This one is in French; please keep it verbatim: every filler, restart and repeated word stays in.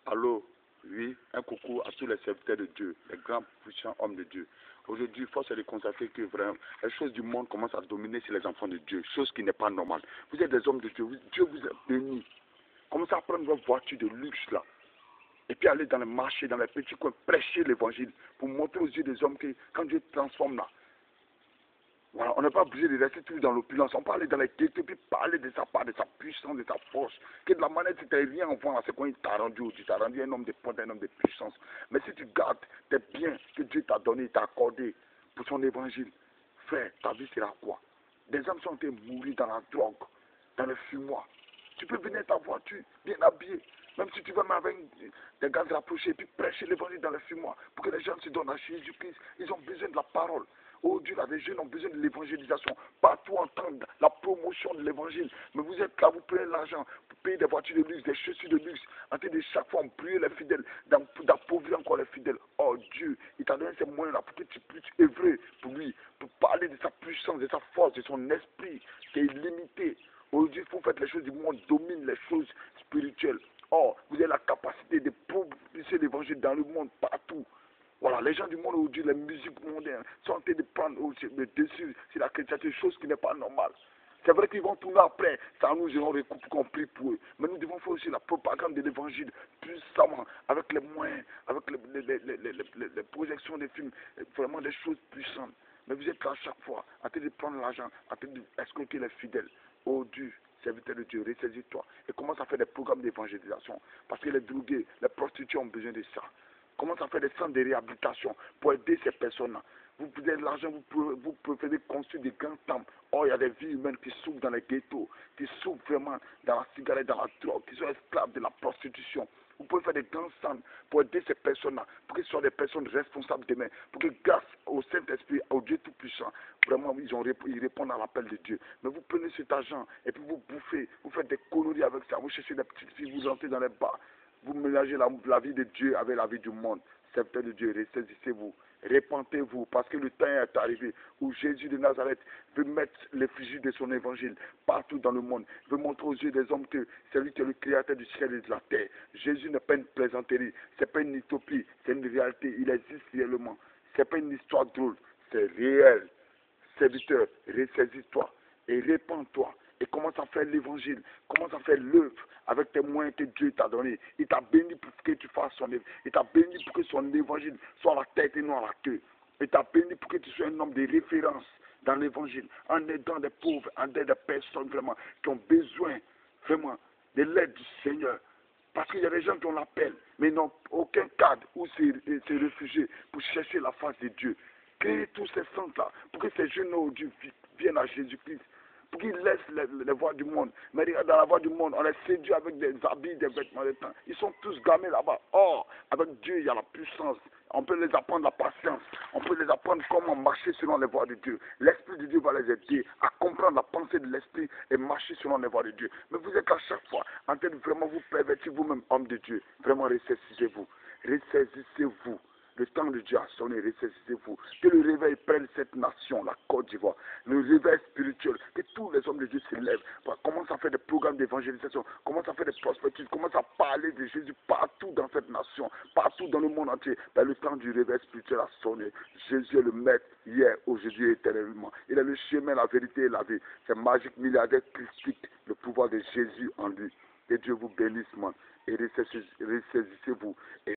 Allô, oui, un coucou à tous les serviteurs de Dieu, les grands puissants hommes de Dieu. Aujourd'hui, force est de constater que vraiment, les choses du monde commencent à dominer sur les enfants de Dieu, chose qui n'est pas normale. Vous êtes des hommes de Dieu, vous- Dieu vous a bénis. Commencez à prendre votre voiture de luxe là, et puis aller dans les marchés, dans les petits coins, prêcher l'évangile, pour montrer aux yeux des hommes que quand Dieu transforme là, voilà, on n'est pas obligé de rester toujours dans l'opulence. On peut aller dans les ghettos et puis parler de sa part, de sa puissance, de sa force. Que de la manière dont tu n'as rien avant, là, c'est quand il t'a rendu, tu t'as rendu un homme de pointe, un homme de puissance. Mais si tu gardes tes biens que Dieu t'a donné, t'a accordé pour son évangile, frère, ta vie sera quoi? Des hommes sont en train de mourir dans la drogue, dans le fumoir. Tu peux venir ta voiture, bien habillé. Même si tu vas avec des gaz rapprochés, et puis prêcher l'évangile dans le fumoir, pour que les gens se donnent à Jésus-Christ. Ils ont besoin de la parole. Oh Dieu, là, les jeunes ont besoin de l'évangélisation. Partout entendre la promotion de l'évangile. Mais vous êtes là, vous prenez l'argent pour payer des voitures de luxe, des chaussures de luxe, en train de chaque fois brûler les fidèles, d'appauvrir encore les fidèles. Oh Dieu, il t'a donné ces moyens-là pour que tu puisses œuvrer pour lui, pour parler de sa puissance, de sa force, de son esprit qui est illimité. Aujourd'hui, il faut faire les choses du monde, domine les choses spirituelles. Or, vous avez la capacité de propulser l'évangile dans le monde, partout. Voilà, les gens du monde aujourd'hui, les musiques mondaines, sont en train de prendre le dessus sur la chrétienté, chose qui n'est pas normale. C'est vrai qu'ils vont tourner après, ça nous irons recouper compris pour eux. Mais nous devons faire aussi la propagande de l'évangile puissamment, avec les moyens, avec les, les, les, les, les, les projections des films, vraiment des choses puissantes. Mais vous êtes là chaque fois, en train de prendre l'argent, en train d'escroquer les fidèles. Oh Dieu, serviteur de Dieu, ressaisis-toi et commence à faire des programmes d'évangélisation. Parce que les drogués, les prostituées ont besoin de ça. Commence à faire des centres de réhabilitation pour aider ces personnes-là. Vous avez de l'argent, vous pouvez, vous pouvez construire des grands temples. Oh, il y a des vies humaines qui souffrent dans les ghettos, qui souffrent vraiment dans la cigarette, dans la drogue, qui sont esclaves de la prostitution. Vous pouvez faire des grands centres pour aider ces personnes-là, pour qu'ils soient des personnes responsables demain, pour que grâce au Saint-Esprit, au Dieu Tout-Puissant, vraiment ils, ont, ils répondent à l'appel de Dieu. Mais vous prenez cet argent et puis vous bouffez, vous faites des coloris avec ça, vous cherchez des petites filles, vous entrez dans les bars. Vous mélangez la, la vie de Dieu avec la vie du monde. Serviteur de Dieu, ressaisissez-vous, répentez-vous, parce que le temps est arrivé où Jésus de Nazareth veut mettre l'effigie de son évangile partout dans le monde. Il veut montrer aux yeux des hommes que c'est lui qui est le créateur du ciel et de la terre. Jésus n'est pas une plaisanterie, ce n'est pas une utopie, c'est une réalité, il existe réellement. Ce n'est pas une histoire drôle, c'est réel. Serviteur, ressaisis-toi et répands-toi et commence à faire l'évangile, commence à faire l'œuvre avec tes moyens que Dieu t'a donné. Il t'a béni pour que tu fasses son œuvre. Il t'a béni pour que son évangile soit la tête et non la queue. Il t'a béni pour que tu sois un homme de référence dans l'évangile, en aidant des pauvres, en aidant des personnes vraiment qui ont besoin vraiment de l'aide du Seigneur. Parce qu'il y a des gens qui ont l'appel, mais n'ont aucun cadre où se, se réfugier pour chercher la face de Dieu. Créez tous ces centres-là pour que ces jeunes aujourd'hui viennent à Jésus-Christ, pour qu'ils laissent les, les voies du monde. Mais dans la voie du monde, on les séduit avec des habits, des vêtements de temps. Ils sont tous gamés là-bas. Or, avec Dieu, il y a la puissance. On peut les apprendre la patience. On peut les apprendre comment marcher selon les voies de Dieu. L'Esprit de Dieu va les aider à comprendre la pensée de l'Esprit et marcher selon les voies de Dieu. Mais vous êtes à chaque fois en train de vraiment vous pervertir vous-même, homme de Dieu. Vraiment, ressaisissez-vous. Ressaisissez-vous. Le temps de Dieu a sonné, ressaisissez-vous. Que le réveil prenne cette nation, la Côte d'Ivoire. Le réveil spirituel, que tous les hommes de Dieu se lèvent. Commence à faire des programmes d'évangélisation, commence à faire des prospectives, commence à parler de Jésus partout dans cette nation, partout dans le monde entier. Ben, le temps du réveil spirituel a sonné. Jésus est le maître hier, aujourd'hui et éternellement. Il est le chemin, la vérité et la vie. C'est magique, milliardaire, christique, le pouvoir de Jésus en lui. Que Dieu vous bénisse, man. Et ressaisissez-vous.